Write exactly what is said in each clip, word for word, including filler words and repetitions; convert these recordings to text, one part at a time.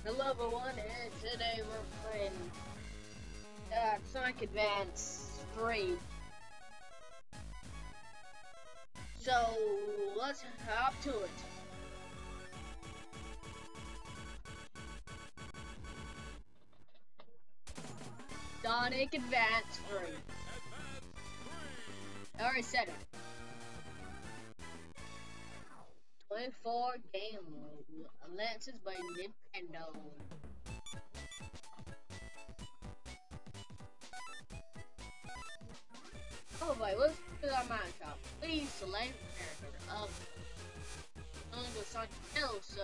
Hello everyone, and today we're playing uh, Sonic Advance three. So let's hop to it. Sonic Advance three. I already said it. twenty-four game mode. Lances by Nintendo. Oh boy, let's do our mind shop. Please select character of I'm gonna go Sonic Hill, so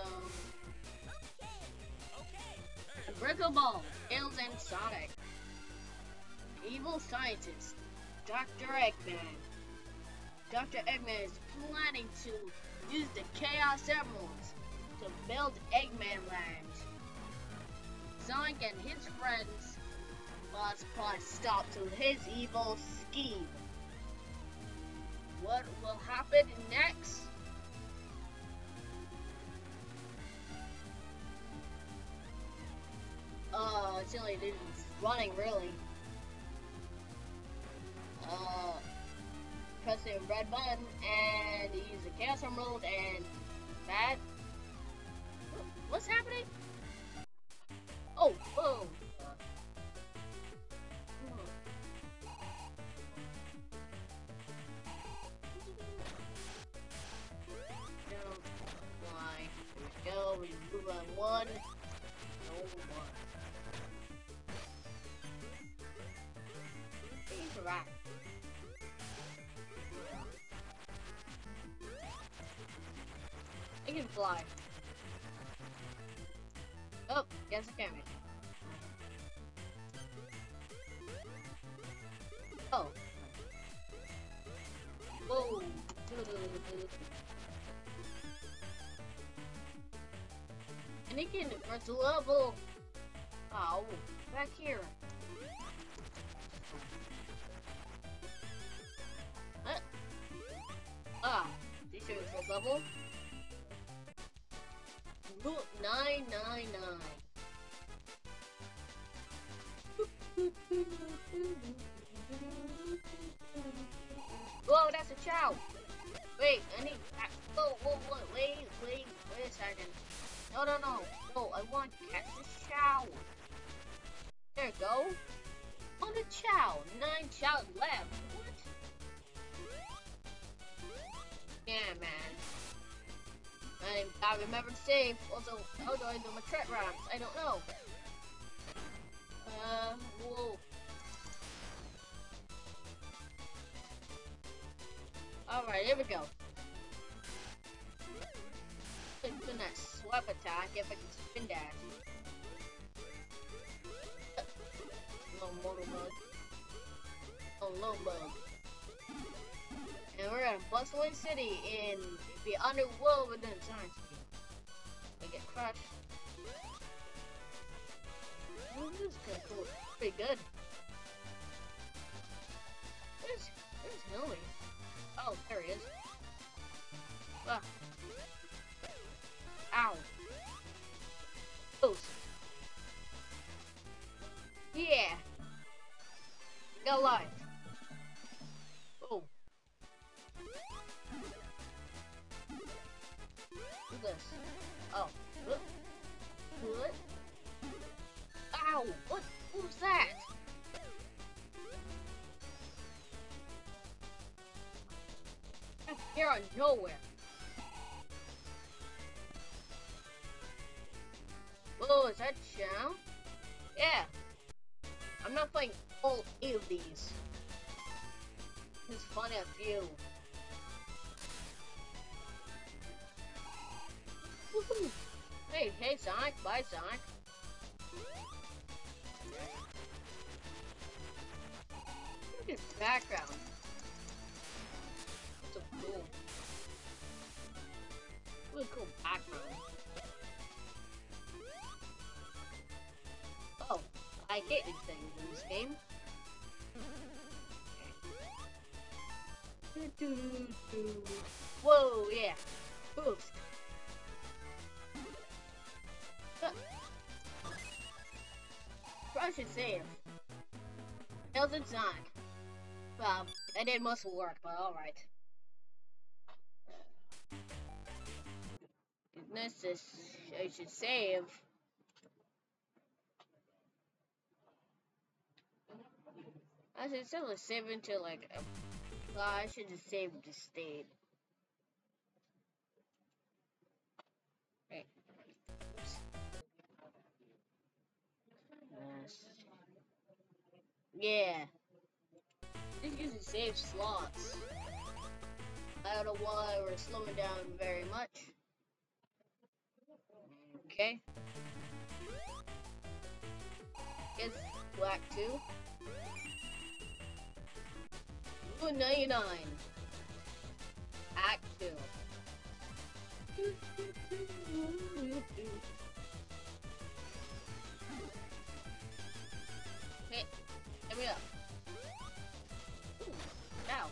Unbreakable Ball, Tails and Sonic. Evil Scientist, Doctor Eggman. Doctor Eggman is planning to use the Chaos Emeralds to build Eggman Land. Sonic and his friends must put stop to his evil scheme. What will happen next? Uh, it's only running really. Uh, press the red button and use the Chaos Emerald and that. What's happening? Oh, whoa. Go, we move on one. No one. Interact. I can fly. Oh, guess I can't. Oh. Whoa. And he can press level. Oh, back here. Huh? Ah, this shows first level. Route nine nine nine. Whoa, that's a Chao. Wait, I need. Whoa, whoa, whoa, wait, wait, wait a second. No, no, no, no, I want to catch the Chao. There you go. On the Chao. Nine Chao left. What? Yeah, man. I gotta remember to save. Also, how do I do my trap rounds? I don't know. Uh, whoa. Alright, here we go. Doing that swap attack if I can spin dash. Low motor mode. Oh, low mode. And we're at Bustling City in the underworld within Science City. I get crushed. Oh, this is kind of cool. Pretty good. Where's, where's Hilmy? Oh, there he is. Ah. Ow. Boost. Yeah. Got life. Oh. What's this? Oh. What? What? Ow. What? What was that? That's here out of nowhere. Whoa, is that Chao? Yeah. I'm not playing all eight of these. It's fun a few. Woohoo! Hey, hey Sonic, bye Sonic. Look at this background. So cool. Really cool background. Oh, I hate these things in this game. Whoa, yeah. Boost. I should save. Tails and Sonic. Well, I did most of the work, but alright. This is, I should save. I should instead of save into like, a, well, I should just save the state. Right. Oops. Yes. Yeah. This usually saves slots. I don't know why we're slowing down very much. Okay. It's black two. Blue ninety-nine. Act two. Hey, get me up. Ooh, ow.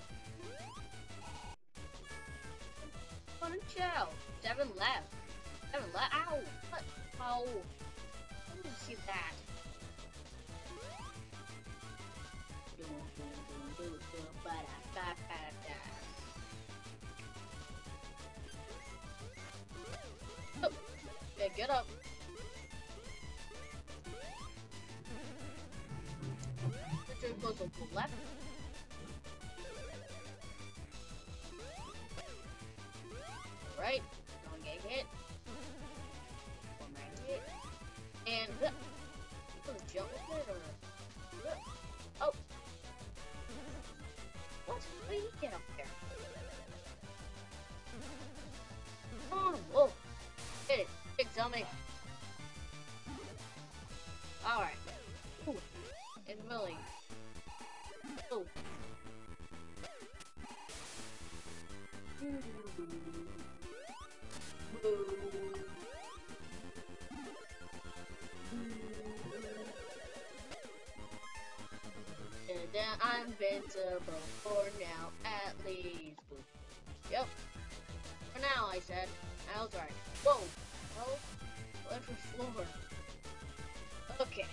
Punch out. Seven left. Seven left. Ow. What? Oh. I didn't see that. Oh, yeah, get up. The tree goes to the left. Right. Don't get hit. One more hit. And uh, jump with it or uh, oh. What? How do you get up there? Oh, whoa. Hit it. Big dummy. Alright. Ooh. It's really. Ooh. And then I'm invincible for now, at least. Yep. For now, I said. I was right. Whoa. Oh. Left floor. Okay.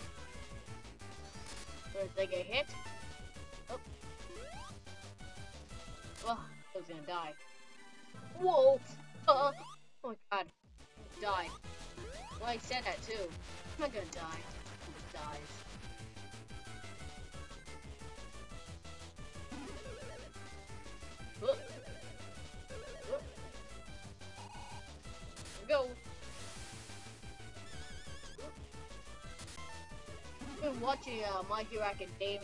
First I get hit. Oh. Oh, I was gonna die. Whoa. Uh, oh my god. Die. Well, I said that too. I'm not gonna die. Who dies? Whoop. Whoop. Go. Whoop. I've been watching uh, My Hero Academia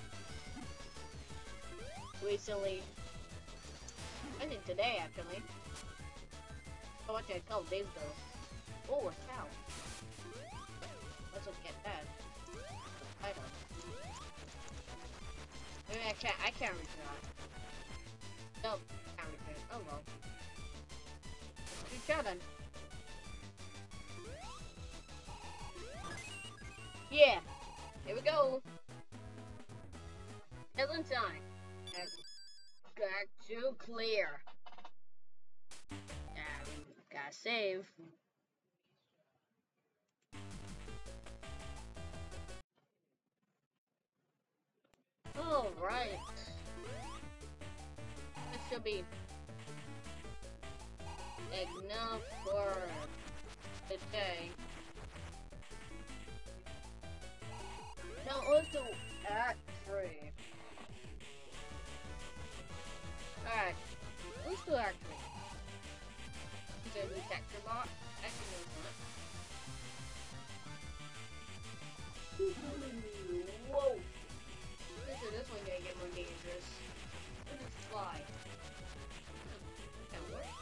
recently. I think today actually. I watched it a couple days ago. Oh, a cow. Let's look at that. I don't. I mean, I can't. I can't return. Nope. Can't return. Oh well. Good job then. Yeah. Here we go. Ellen Sonic. Back to clear. And gotta save. Alright. This should be enough for today. Now let's do Act three. Alright, let's do Act three. Is there a new texture box? Actually, no, it's not. Whoa! Pretty sure this one gonna get more dangerous. Let's just fly. That work?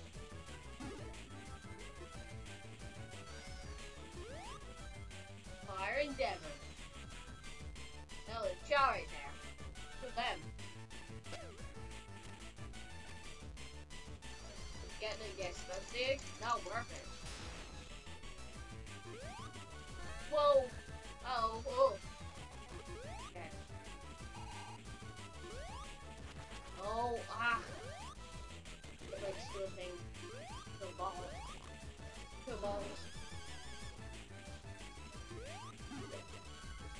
Fire and Devon. No, there's Chow right there. Look at them. Getting to get stage, not worth it. Whoa! Oh, whoa. Okay. Oh, ah. It's like slipping. Two balls. Two balls.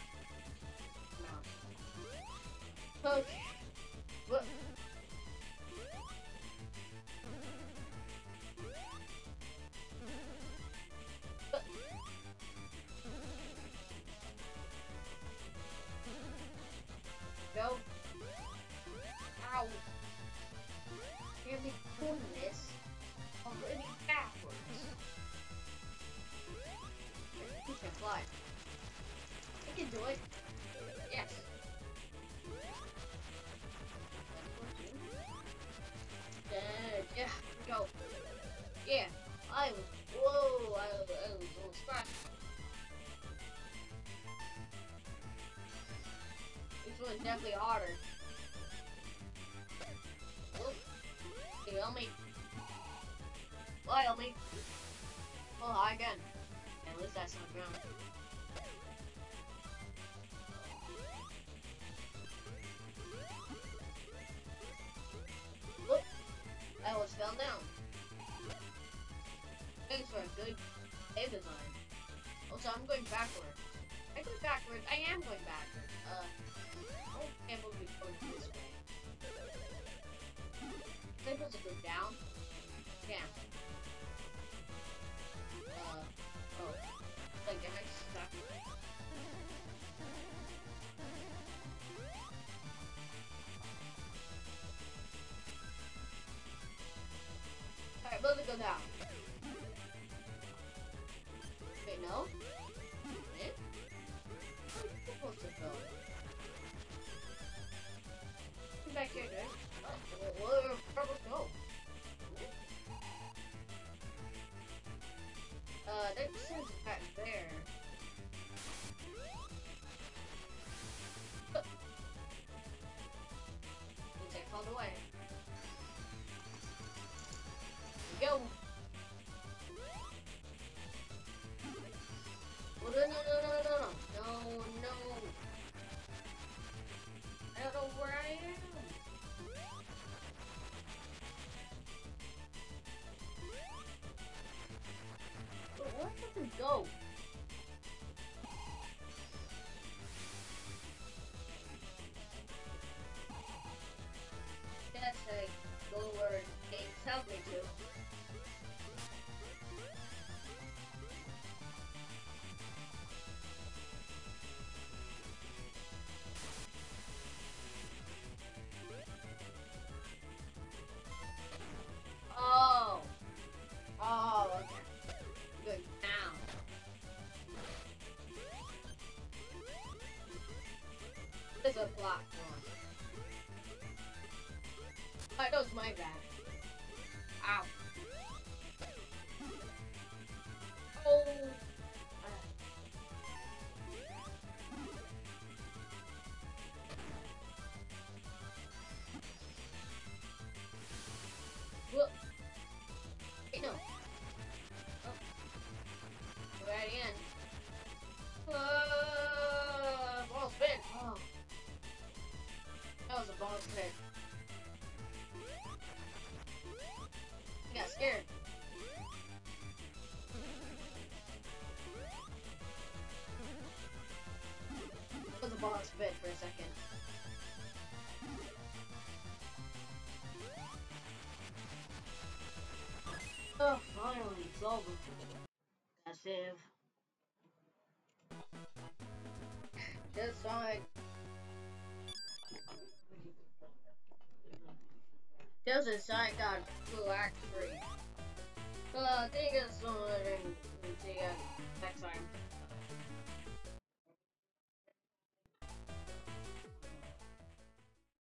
do it? Yes. Uh, yeah, go. Yeah, I was, whoa, I, I was a little scratched. This one's definitely harder. Whoop. Can you help me? Well, help me. Well, hi again. At least that's on the ground. Whoop. I almost fell down. Thanks for a good cave design. Also, I'm going backwards. I go backwards. I am going backwards. Uh, I can't believe we're going this way. Am I supposed to go down? Yeah. Uh, oh. Like, am I stuck? Alright, let's go down. Wait, no? Eh? How are you supposed to go? Come back here, dude. What? Where where we go? Uh, that says back there. Looks like I found a way. Here we go. Oh, no, no, no, no, no, no, no, no. I don't know where I am. But where does it go? That's a go where it tells me to. Oh. Oh, okay. Good. Now. There's a platform. Oh, that was my bad. Ow. Oh. Whoop. Wait, no. Oh. We're at the end. Uh, ball spin. Oh. That was a ball spin. I got scared. It was a ball spin for a second. Oh, finally, it's over. That's it. Just Sonic. Just a Sonic got Blue Axe free. Uh, thank you so much, and see you next time.